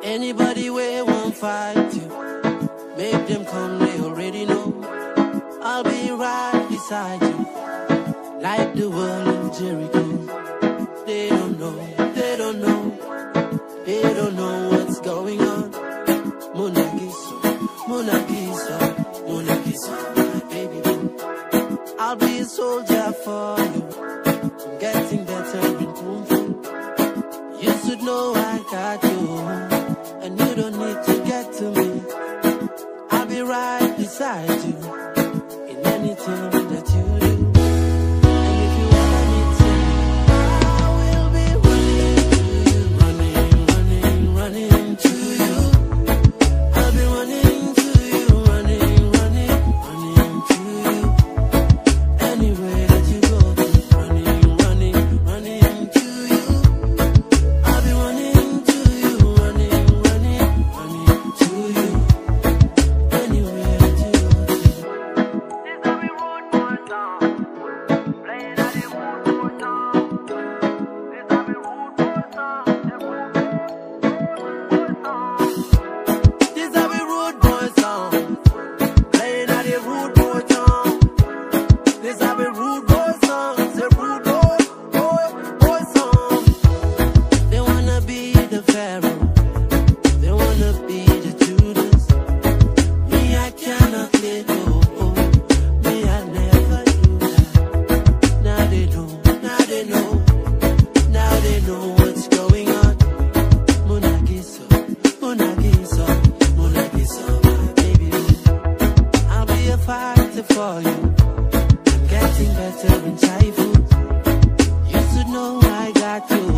Anybody where won't fight you, make them come, they already know. I'll be right beside you, like the wall in Jericho. They don't know, they don't know, they don't know what's going on. Munagiso, Munagiso, Munagiso, my baby boo. I'll be a soldier for you, I'm getting better in Kung Fu. You should know I got you, and you don't need to get to me. I'll be right beside you in anything that you do. And if you ever need to, I will be running to you, running to you. I'll be running to you, running to you. Anywhere that you go to, running to you. I'll be running to you, running to you. Anywhere that you go to. This how we road boy song, playing at the road boy song. This how we road boy song, the road boy song. This how we rude boy song, playing at the rude boy song. This how we rude boy song, the rude boy song. They wanna be the Pharaoh, they wanna be the Judas. Me, I cannot let go. Me, I never do that. Now they know, now they know, now they know what's going on. Munagiso, Munagiso, Munagiso, my baby. I'll be a fighter for you. I'm getting better in Thai food. You should know I got you.